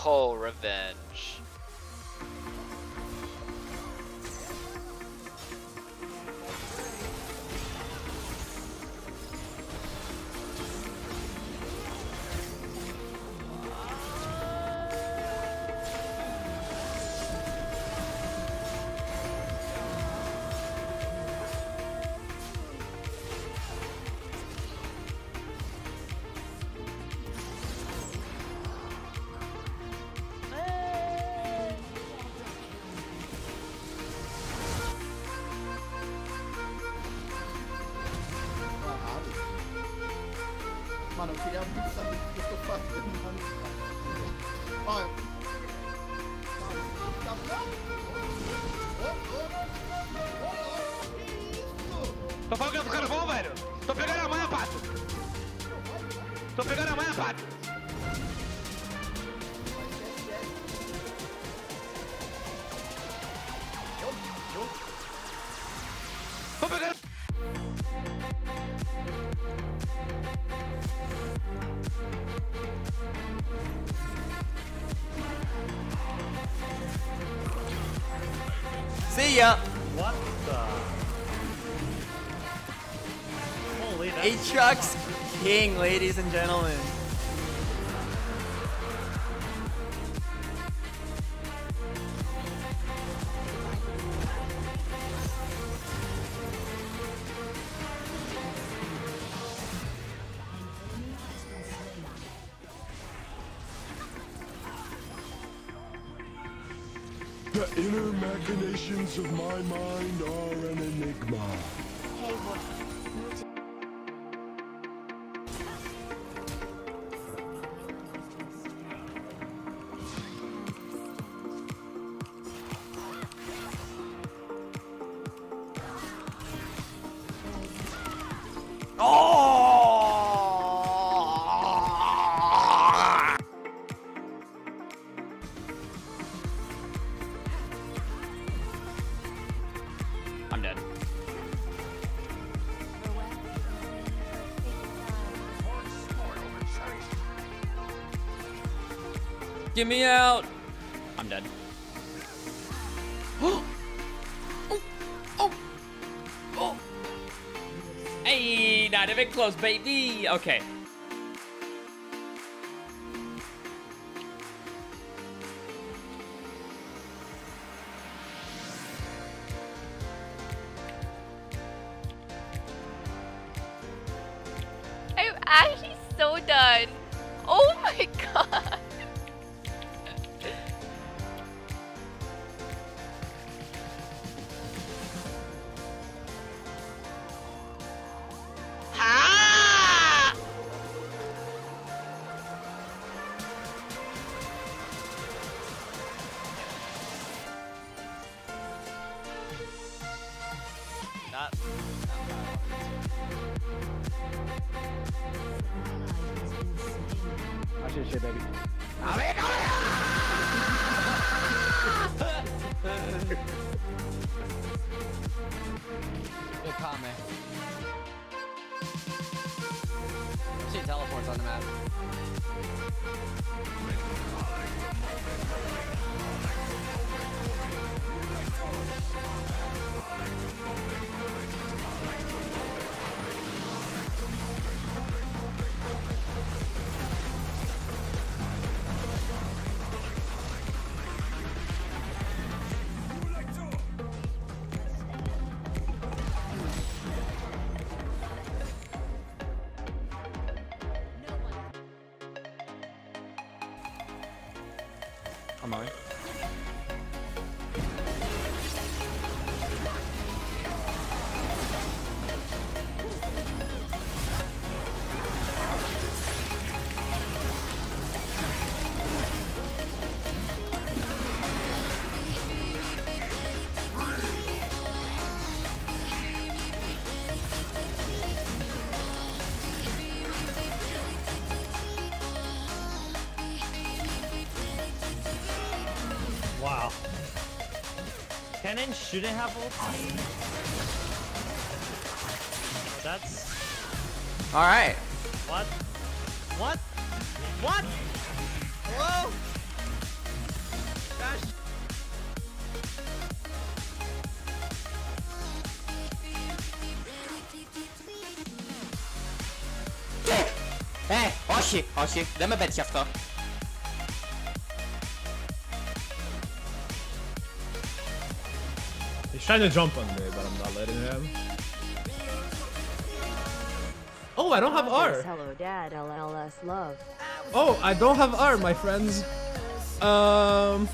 Oh, revenge. Mano, eu queria muito saber o que eu tô fazendo, mano. Olha. Tô falando que eu tô ficando bom, velho. Tô pegando a manha, pato. Tô pegando a manha, pato. Tô pegando. See ya! What the? Holy, that's Aatrox King, ladies and gentlemen. The inner machinations of my mind are an enigma. Hey, what? I'm dead. Get me out! I'm dead. Oh! Oh! Oh! Hey, not even close, baby! Okay. I'm actually so done. Oh my god. Ah! Not. Watch this shit, baby. Good call, man. She teleports on the map. I'm on. Wow. Kennen shouldn't have ulti. That's Alright. what? What? What? Hello? Oh shit, det med bedkjefter. He's trying to jump on me, but I'm not letting him. Oh, I don't have R. Hello, Dad. LLS love. Oh, I don't have R, my friends. This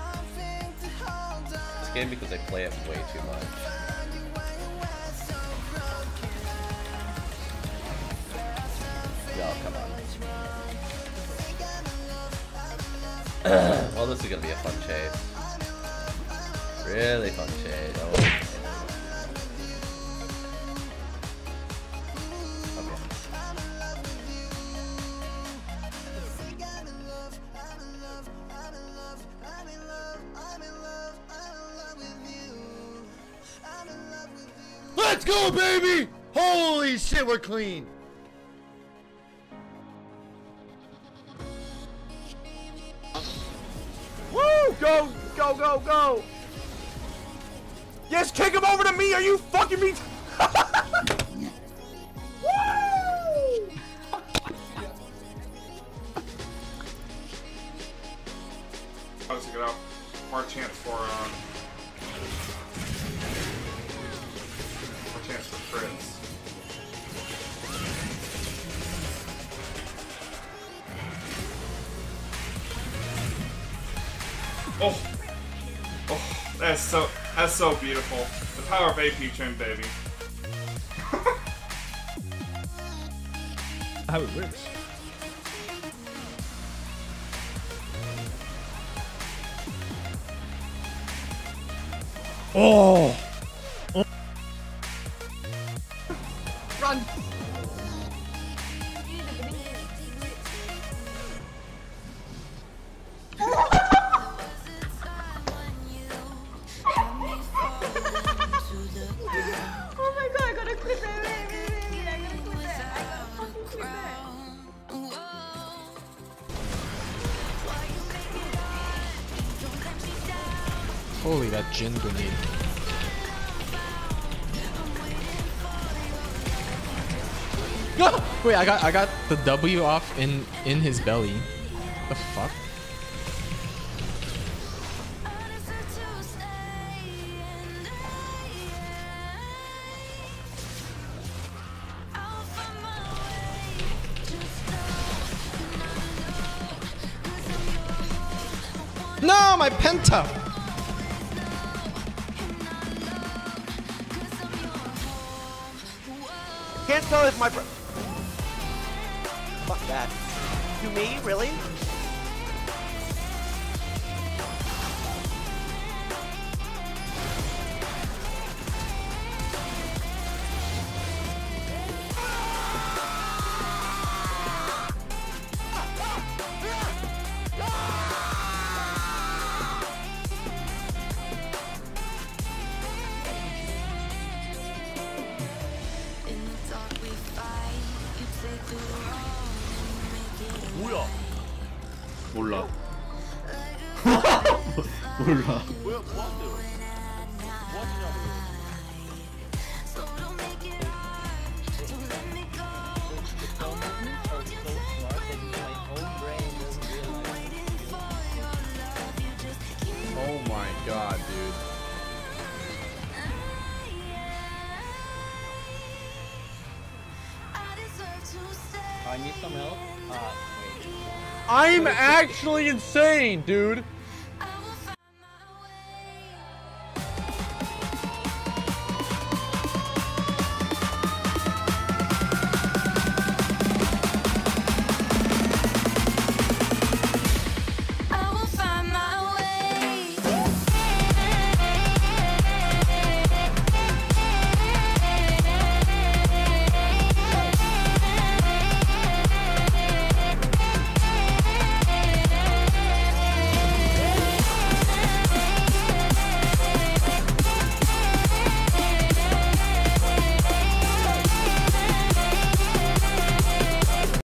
game because I play it way too much. Yo, come on. Well, this is gonna be a fun chase. Really fun chase. Oh. Let's go, baby! Holy shit, we're clean. Woo! Go, go, go, go! Yes, kick him over to me! Are you fucking me? Woo! Let's get out. More chance for crits. Oh, that's so beautiful. The power of AP trim, baby. How it works. Oh. Run! Oh my god, I gotta clip it. Wait, I gotta clip it. I gotta fucking clip it. Holy, that Jin grenade. No! Wait, I got the W off in his belly. The fuck? No, my penta! Can't tell if my bro. Fuck that. To me, really? 뭐야? 몰라. 뭐야? 몰라. 뭐하는데요? Oh my god, dude. I need some help. Wait. I'm actually insane, dude.